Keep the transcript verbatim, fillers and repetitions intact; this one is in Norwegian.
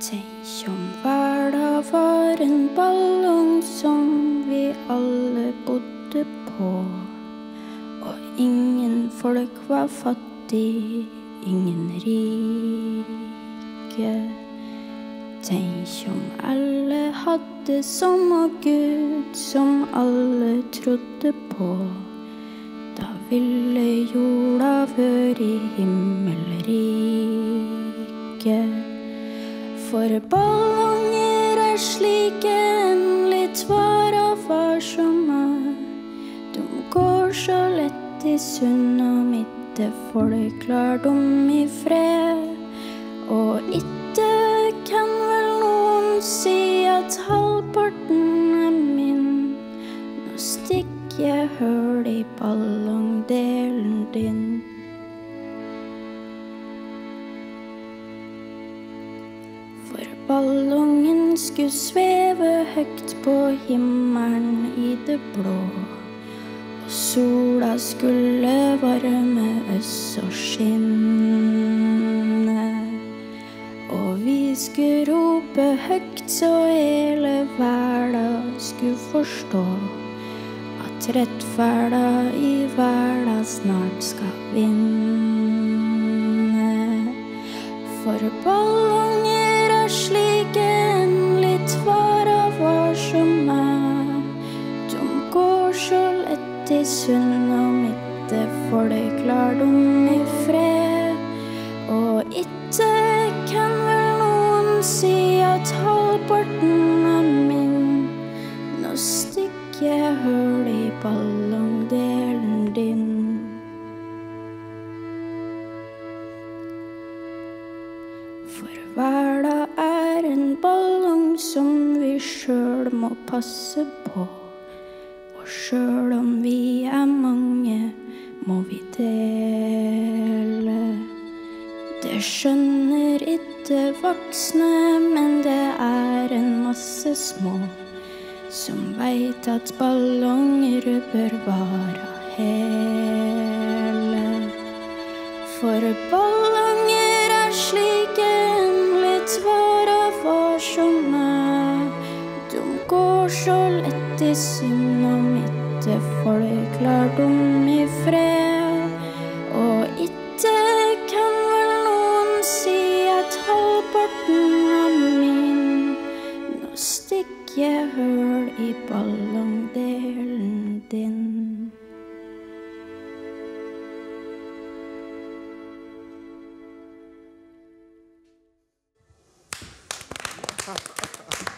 Tenk om hverdag var en ballong som vi alle bodde på, og ingen folk var fattig, ingen rike. Tenk om alle hadde samme Gud som alle trodde på, da ville jorda være i himmelriket. For ballonger er slike en litt vara varsomme. De går så lett i sund og midte, folk lar dem i fred. Og ikke kan vel noen si at halvparten er min. Nå stikker jeg høl i ballongdelen din. Ballongen skulle sveve høgt på himmelen i det blå, og sola skulle varme oss og skinne. Og vi skulle rope høgt så hele verden skulle forstå at rettferda i verden snart skal vinne. For ballonger slik en litt vara varsomme. De går så lett i sund og midte, folk lar dem i fred. Og ikke kan vel noen si at halvparten er min. Nå stikker jeg høl i ballongdelen din. For hverdag er en ballong som vi selv må passe på, og selv om vi er mange, må vi dele. Det skjønner ikke voksne, men det er en masse små som vet at ballonger bør være hele. For ballonger er slike vara varsomme. De går så lett i sund og midte, folk lar dem i fred. Og ikke kan vel noen si at halvparten er min. Nå stikker jeg høl i ballongdelen din. Takk.